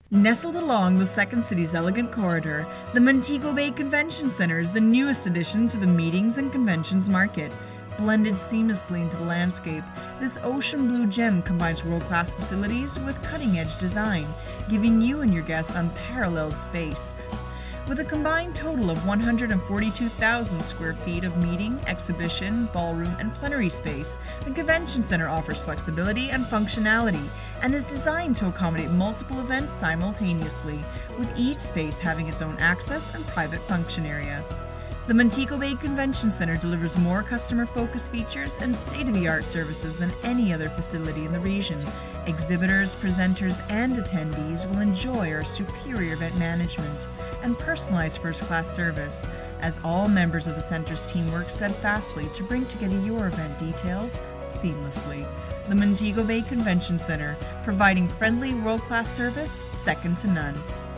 Nestled along the Second City's elegant corridor, the Montego Bay Convention Center is the newest addition to the meetings and conventions market. Blended seamlessly into the landscape, this ocean blue gem combines world-class facilities with cutting-edge design, giving you and your guests unparalleled space. With a combined total of 142,000 square feet of meeting, exhibition, ballroom, and plenary space, the Convention Center offers flexibility and functionality and is designed to accommodate multiple events simultaneously, with each space having its own access and private function area. The Montego Bay Convention Center delivers more customer-focused features and state-of-the-art services than any other facility in the region. Exhibitors, presenters, and attendees will enjoy our superior event management and personalized first-class service, as all members of the center's team work steadfastly to bring together your event details seamlessly. The Montego Bay Convention Center, providing friendly, world-class service second to none.